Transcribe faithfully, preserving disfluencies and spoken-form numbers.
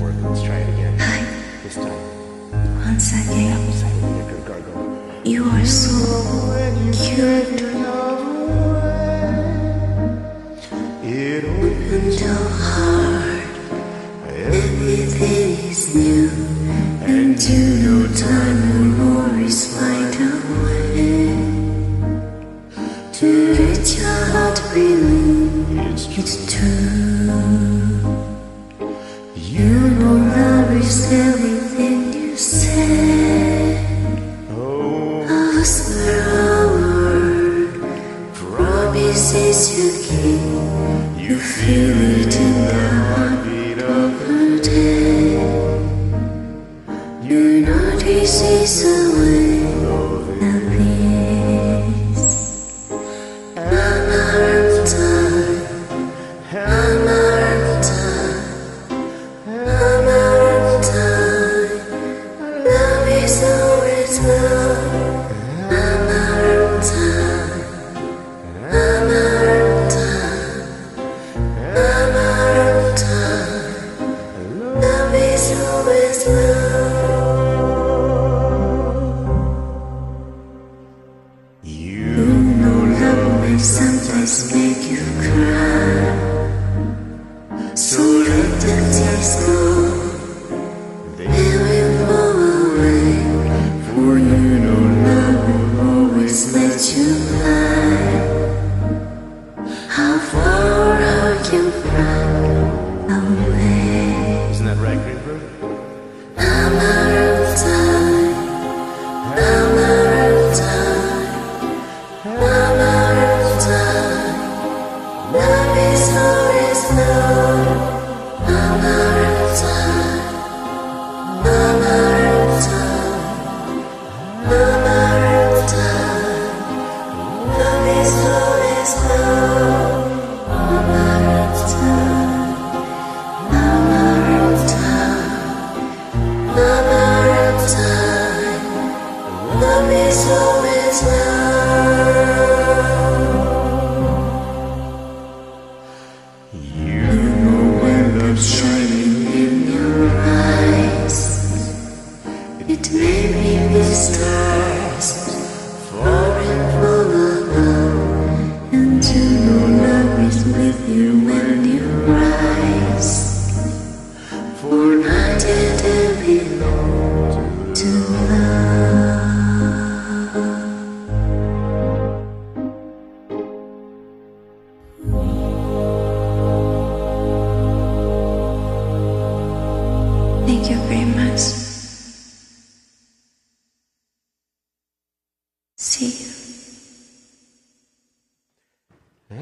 work. Let's try it again. Hi. This time. Once again. Silently after a gargle. You are so cute. It opens The heart. Everything is new. And you know time will always find a way to let your heart believe It's true. it's true. You know love is everything you say. Oh, A whisper, a word, promises you keep. You feel it in the heartbeat of the day. You know this is the way that this. I'm out of time. I'm out of time. I'm out of time. Love is always love. I'm out of time. I'm out of time. I'm out of time. Love is always love. you You know love may sometimes make you cry. So let the tears go. they They will fall away. For you know love will always let you fly. How far or how you fly away. Isn't that right, Greenberg? I'm out of time. I'm out of time. I'm out of time. Love is always love. I'm out of time. I'm out of time. I'm out of time. Love is always love. I'm out of time. I'm out of time. I'm out of time. Love is always love. You know when love's shining in your eyes, it may be the stars falling from above, and you know love is with you when you rise. For I didn't belong to love. Thank you very much. See you.